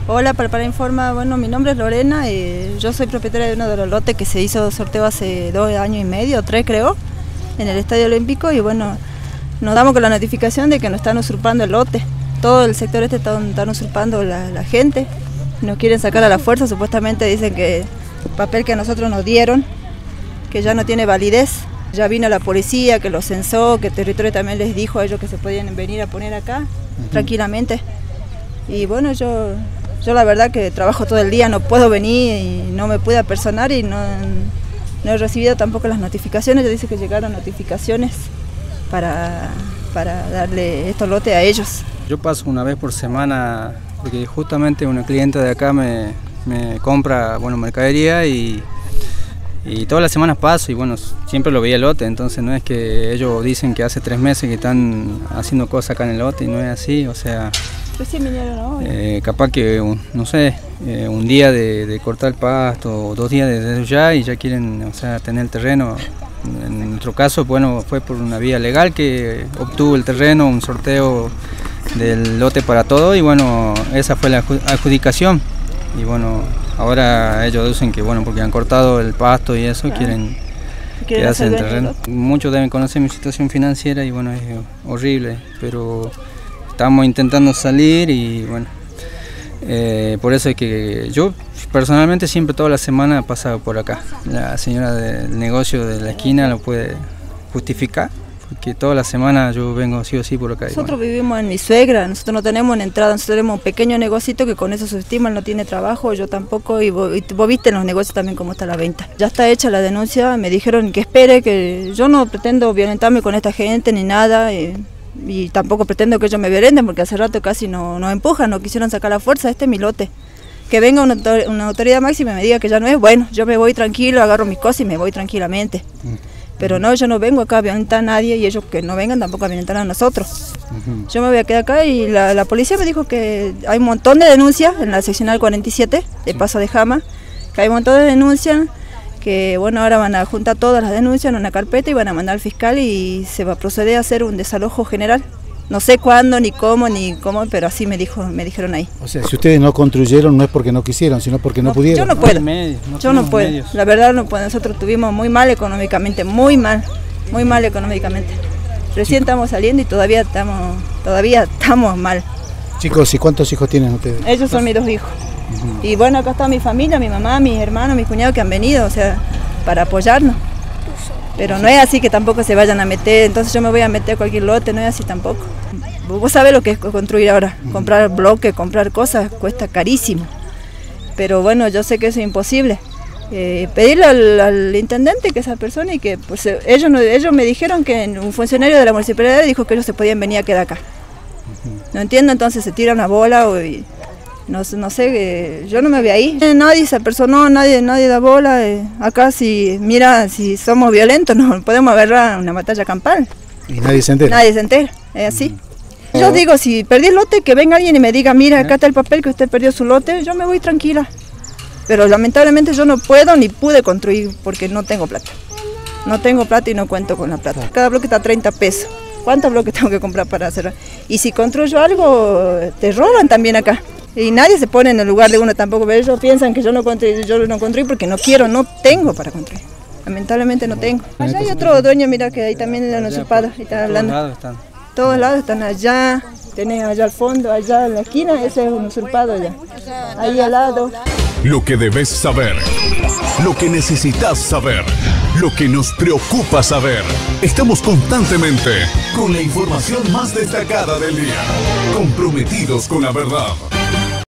Hola, para Informa, bueno, mi nombre es Lorena y yo soy propietaria de uno de los lotes que se hizo sorteo hace 2 años y medio, 3 creo, en el Estadio Olímpico, y bueno, nos damos con la notificación de que nos están usurpando el lote. Todo el sector están usurpando la gente, nos quieren sacar a la fuerza, supuestamente dicen que el papel que a nosotros nos dieron, que ya no tiene validez. Ya vino la policía, que lo censó, que el territorio también les dijo a ellos que se podían venir a poner acá tranquilamente. Y bueno, yo la verdad que trabajo todo el día, no puedo venir y no me pude apersonar y no he recibido tampoco las notificaciones. Yo dice que llegaron notificaciones para darle estos lotes a ellos. Yo paso una vez por semana porque justamente una clienta de acá me compra mercadería y todas las semanas paso y bueno, siempre lo veía el lote, entonces no es que ellos dicen que hace 3 meses que están haciendo cosas acá en el lote y no es así, o sea, Recién vinieron hoy. Capaz que, no sé, un día de cortar el pasto o 2 días desde ya y ya quieren, o sea, tener el terreno. En nuestro caso, bueno, fue por una vía legal que obtuvo el terreno, un sorteo del lote para todo y bueno, esa fue la adjudicación y bueno, ahora ellos dicen que bueno, porque han cortado el pasto y eso, quieren quedarse en el terreno. Muchos deben conocer mi situación financiera y bueno, es horrible, pero estamos intentando salir y bueno, por eso es que yo personalmente siempre toda la semana he pasado por acá. La señora del negocio de la esquina lo puede justificar, porque toda la semana yo vengo sí o sí por acá. Nosotros vivimos en mi suegra, nosotros no tenemos una entrada, nosotros tenemos un pequeño negocito que con eso subsistimos, no tiene trabajo, yo tampoco, y vos viste en los negocios también cómo está la venta. Ya está hecha la denuncia, me dijeron que espere, que yo no pretendo violentarme con esta gente ni nada, y tampoco pretendo que ellos me violenten, porque hace rato casi nos empujan, no quisieron sacar la fuerza, este es mi lote. Que venga una autoridad máxima y me diga que ya no es, bueno, yo me voy tranquilo, agarro mis cosas y me voy tranquilamente. Pero no, yo no vengo acá a violentar a nadie y ellos que no vengan tampoco a violentar a nosotros. Yo me voy a quedar acá y la policía me dijo que hay un montón de denuncias en la seccional 47 de Paso de Jama, que hay un montón de denuncias, que bueno, ahora van a juntar todas las denuncias en una carpeta y van a mandar al fiscal y se va a proceder a hacer un desalojo general. No sé cuándo, ni cómo, pero así me dijeron ahí. O sea, si ustedes no construyeron no es porque no quisieron, sino porque no pudieron. Yo no puedo, yo no puedo, la verdad no puedo. Nosotros tuvimos muy mal económicamente, muy mal económicamente. Recién estamos saliendo y todavía estamos mal. Chicos, ¿y cuántos hijos tienen ustedes? Ellos son mis 2 hijos. Y bueno, acá está mi familia, mi mamá, mis hermanos, mis cuñados que han venido, o sea, para apoyarnos. Pero no es así que tampoco se vayan a meter, entonces yo me voy a meter a cualquier lote, no es así tampoco. Vos sabés lo que es construir ahora, comprar bloques, comprar cosas, cuesta carísimo. Pero bueno, yo sé que eso es imposible. Pedirle al intendente que esa persona y que pues ellos me dijeron que un funcionario de la municipalidad dijo que ellos se podían venir a quedar acá. No entiendo, entonces se tira una bola o... No sé, yo no me veo ahí. Nadie se apersonó, nadie da bola. Acá si somos violentos nos podemos agarrar una batalla campal. Y nadie se entera. Nadie se entera, es así. Yo digo, si perdí el lote, que venga alguien y me diga, mira, acá está el papel que usted perdió su lote, yo me voy tranquila. Pero lamentablemente yo no puedo ni pude construir porque no tengo plata. No tengo plata y no cuento con la plata. Cada bloque está a 30 pesos. ¿Cuántos bloques tengo que comprar para hacer? Y si construyo algo, te roban también acá. Y nadie se pone en el lugar de uno tampoco, pero ellos piensan que yo no construí porque no quiero, no tengo para construir. Lamentablemente no tengo. Allá hay otro dueño, mira que ahí también lo han usurpado, ahí están hablando. Todos lados están allá, tenés allá al fondo, allá en la esquina, ese es un usurpado allá. Ahí al lado. Lo que debes saber, lo que necesitas saber, lo que nos preocupa saber. Estamos constantemente con la información más destacada del día, comprometidos con la verdad.